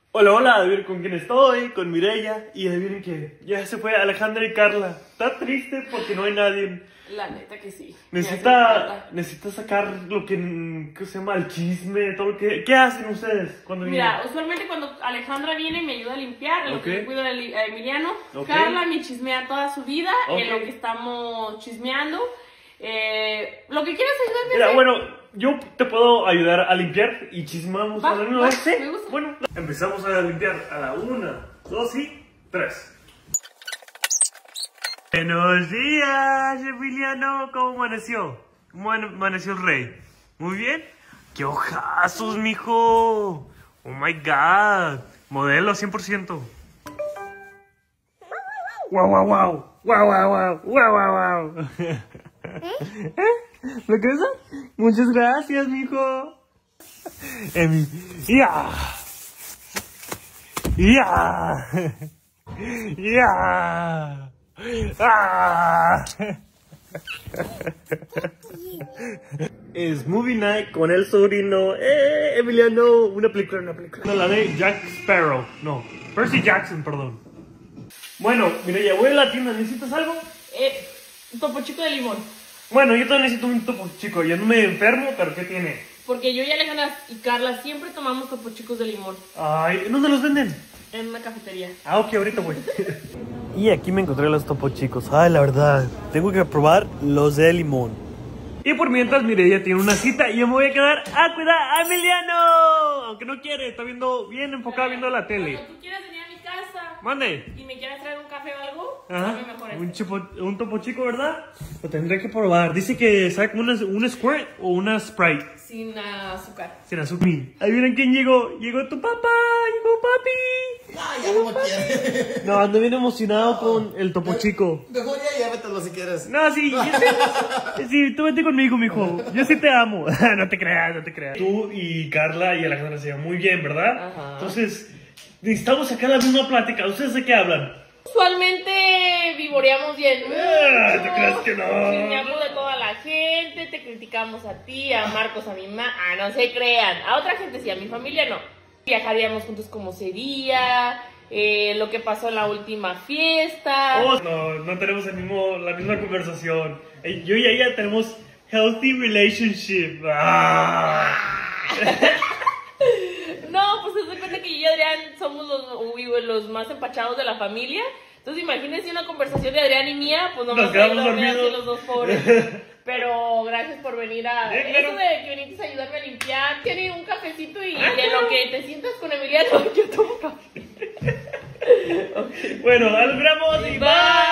Hola, hola, adivinen con quién estoy, con Mireya, y adivinen que ya se fue Alejandra y Carla. Está triste porque no hay nadie. La neta que sí. Necesita sacar lo que se llama el chisme, todo lo que... ¿Qué hacen ustedes cuando vienen? Mira, usualmente cuando Alejandra viene me ayuda a limpiar, en lo que yo cuido a Emiliano. Carla me chismea toda su vida, en lo que estamos chismeando. Lo que quieras ayudarme. Mira, bueno, yo te puedo ayudar a limpiar y chismamos a la misma vez. ¿Sí? Me gusta. Bueno, empezamos a limpiar a la 1, 2 y 3. Buenos días, Emiliano. ¿Cómo amaneció? ¿Cómo amaneció el rey? ¿Muy bien? ¡Qué hojazos, mijo! ¡Oh, my God! Modelo 100%. ¡Wow, wow, wow! ¡Wow, wow, wow! ¡Wow, wow, wow! ¿Lo que es? Muchas gracias, mijo. Emi. ¡Ya! ¡Ya! ¡Ya! ¡Ah! Es Movie Night con el sobrino Emiliano. Una película. No, la de Jack Sparrow. No, Percy Jackson, perdón. Bueno, mira, ya voy a la tienda. ¿Necesitas algo? Un topo chico de limón. Bueno, yo también necesito un topo chico. Ya no me enfermo, pero ¿qué tiene? Porque yo y Alejandra y Carla siempre tomamos topo chicos de limón. Ay, ¿dónde los venden? En una cafetería. Ah, ok, ahorita voy. Y aquí me encontré los topo chicos. Ay, la verdad, tengo que probar los de limón. Y por mientras, mire, ella tiene una cita y yo me voy a quedar a cuidar a Emiliano. Aunque no quiere, está viendo bien enfocado viendo la tele. Cuando tú quieras venir a mi casa Mande. y me quieras traer un café o algo, Ajá. sabe mejor Un topo chico, ¿verdad? Lo tendré que probar. Dice que sabe como un Squirt o una Sprite. Sin azúcar. Sin azúcar. Ahí miren quién llegó. Llegó tu papá. Llegó papi. Ah, ya como quieres. No, ando bien emocionado con el topo chico. Mejor ya llévatelo si quieres. No, sí, sí, tú vete conmigo, mijo. Yo sí te amo. No te creas. Tú y Carla y Alejandra se llevan muy bien, ¿verdad? Ajá. Entonces, necesitamos sacar la misma plática. ¿Ustedes de qué hablan? Usualmente vivoreamos bien. ¿Te crees que no? Chismeamos de toda la gente, te criticamos a ti, a Marcos, a mi mamá. Ah, no se crean. A otra gente sí, a mi familia no. Viajaríamos juntos como sería, lo que pasó en la última fiesta. Oh, no tenemos la misma conversación. Yo y ella tenemos healthy relationship. Ah. No, pues se da cuenta que yo y Adrián somos los más empachados de la familia. Entonces imagínense una conversación de Adrián y mía, pues Nos quedamos dormidos. los dos pobres. Pero gracias por venir a... Eso de que viniste a ayudarme a limpiar. Tiene un cafecito y de lo que te sientas con Emiliano, yo tomo café. Bueno, nos vemos y bye.